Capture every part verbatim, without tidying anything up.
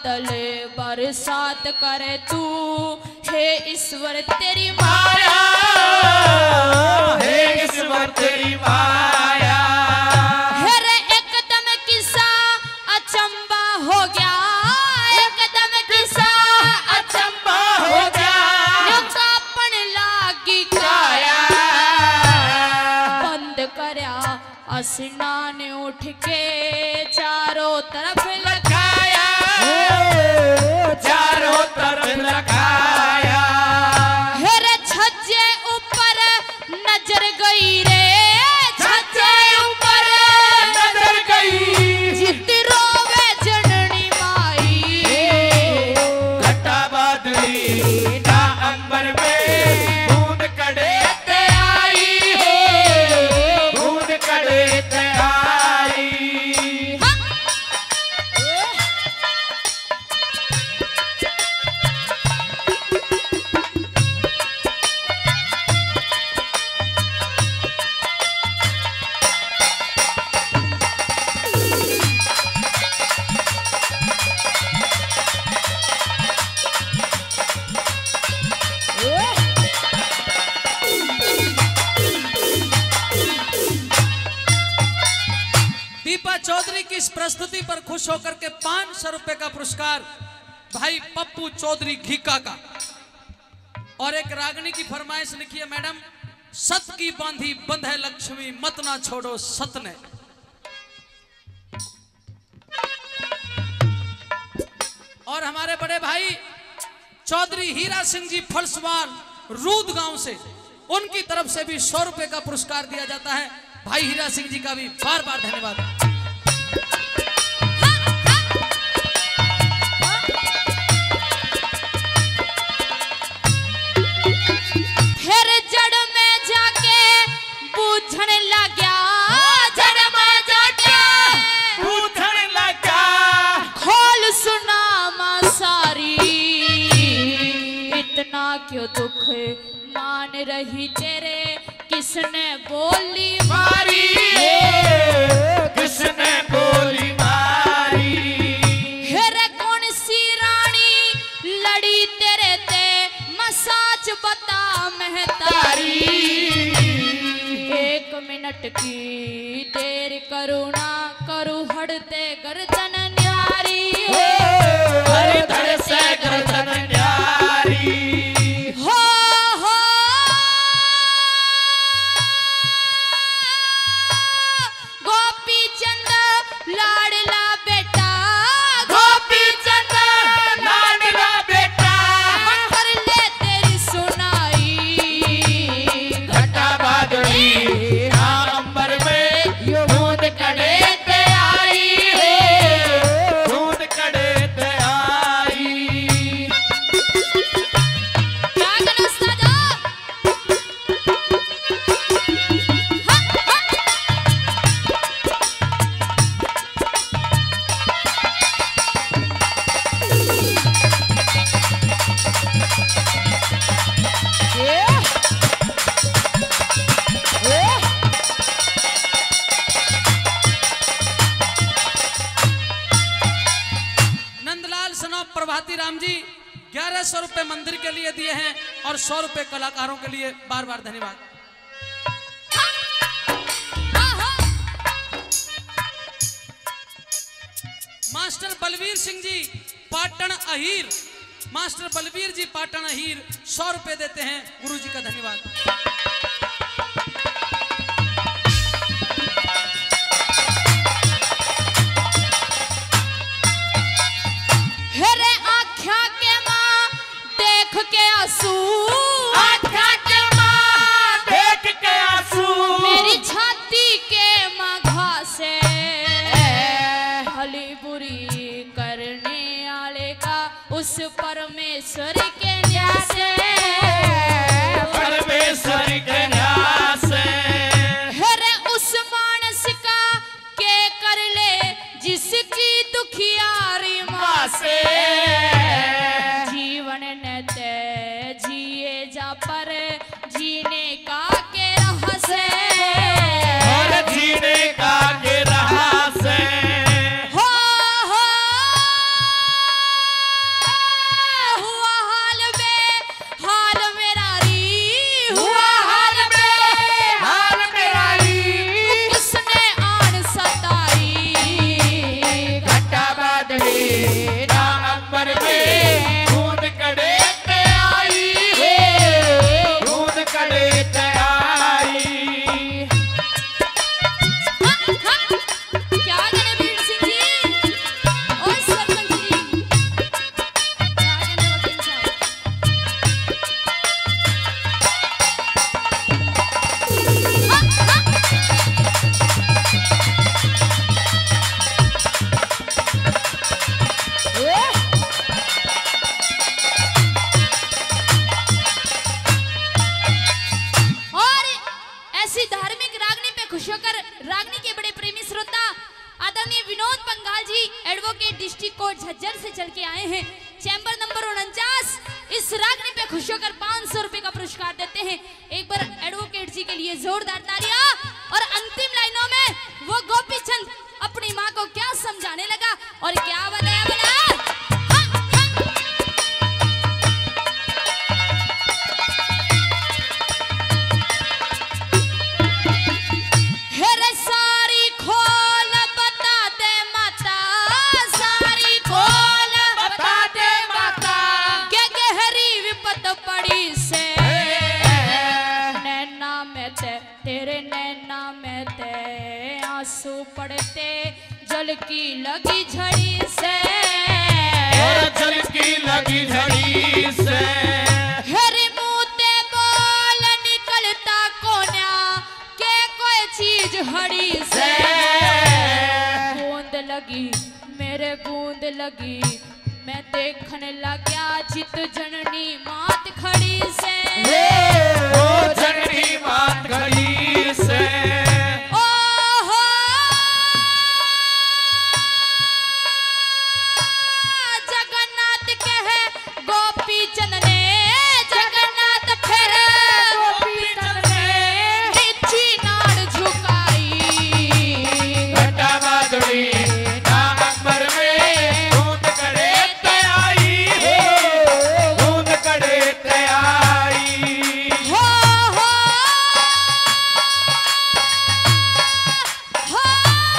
बादल बरसात करे तू, हे ईश्वर तेरी माया, हे ईश्वर तेरी माया। हेरे एकदम किसा अचंबा हो गया, एकदम किसा अचंबा हो गया, न्योतापन लागी काया, बंद करया स्नान उठ के चारों तरफ लगाया, चारों तरफ लगाया। हेरे छज्जे ऊपर नजर गई रे, छज्जे ऊपर नजर गई, जित रोवे जननी माई, घटा बादली ना अंबर में बूंद कड़े ते आई, बूंद कड़े ते आई। दीपा चौधरी की इस प्रस्तुति पर खुश होकर के पांच सौ रुपए का पुरस्कार भाई पप्पू चौधरी घीका का। और एक रागनी की फरमाइश लिखी है, मैडम सत की बांधी बंध है लक्ष्मी, मत ना छोड़ो सत ने। और हमारे बड़े भाई चौधरी हीरा सिंह जी फलसवाल रूद गांव से, उनकी तरफ से भी सौ रुपए का पुरस्कार दिया जाता है। भाई हीरा सिंह जी का भी बार बार धन्यवाद। फिर जड़ में जाके बूझन लग्या, जड़ में जाके बूझन लगा, खोल सुना मां सारी, इतना क्यों दुख मान रही तेरे, किसने बोली मारी, किसने गोली मारी। हेरे कौन सी रानी लड़ी तेरे ते, मसाज बता महतारी, एक मिनट की देर करुणा करू हड़ते गर्दन न्यारी, हर धड़ से गर्दन न्यारी। हो हो गोपी चंद लाडला बेटा, गोपी चंद लाडला बेटा, कर ले तेरी सुनाई, घटा बादली ना अंबर में बूंद कड़े ते आई, बूंद कड़े ते आई। रागन सजा नंदलाल सनौ प्रभाती राम जी ग्यारह सौ रुपए मंदिर के लिए दिए हैं और सौ रुपए कलाकारों के लिए बार बार धन्यवाद। मास्टर बलवीर सिंह जी पाटन अहीर, मास्टर बलवीर जी पाटन अहीर सौ रुपए देते हैं, गुरु जी का धन्यवाद। हेरे आख्या के मां देख के आंसू, आँखों के मां देख के आंसू, मेरी छाती के मघा से भली बुरी करने वाले का उस परमेश्वर के न्याय से, परमेश्वर ऐसी धार्मिक रागनी पे खुश होकर रागनी के बड़े प्रेमी श्रोता आदरणीय Vinod Bangal ji advocate district court Jhajjar से चल के आए हैं। चैंबर नंबर उनचास इस रागनी पे खुश होकर पाँच सौ रुपए का पुरस्कार देते हैं। एक बार एडवोकेट जी के लिए जोरदार तालियां। और अंतिम लाइनों में वो गोपी चंद अपनी माँ को क्या समझाने लगा और क्या बताया बोला। तेरे नैना में ते आंसू पड़ते जल की लगी झड़ी से, जल की लगी झड़ी से हेरी मुँह ते बोल निकलता कोन्या के कोई चीज हड़ी से। बूंद लगी मेरे बूंद लगी मैं देखने लग्या जित जननी मात खड़ी से, ओ जननी मात खड़ी से। ओहो जगन्नाथ कहे गोपी चंद ने, जगन्नाथ कहे गोपी चंद ने नीची नाड़ झुकाई, घटा बादड़ी ना अंबर में बूंद करे ते आई, बूंद करे ते आई। हो हो हो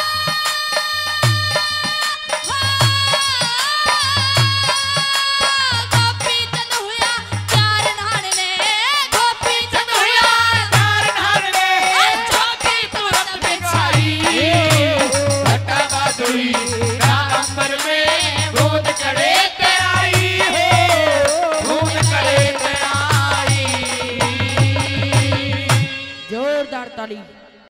गोपी चंद हुआ चार नाड़ने, गोपी चंद हुआ तार ढालने चौकी तुरंत बिछाई। घटा बादड़ी ना अंबर में बूंद करे ते आई, बूंद करे ते आई। जोरदार ताली।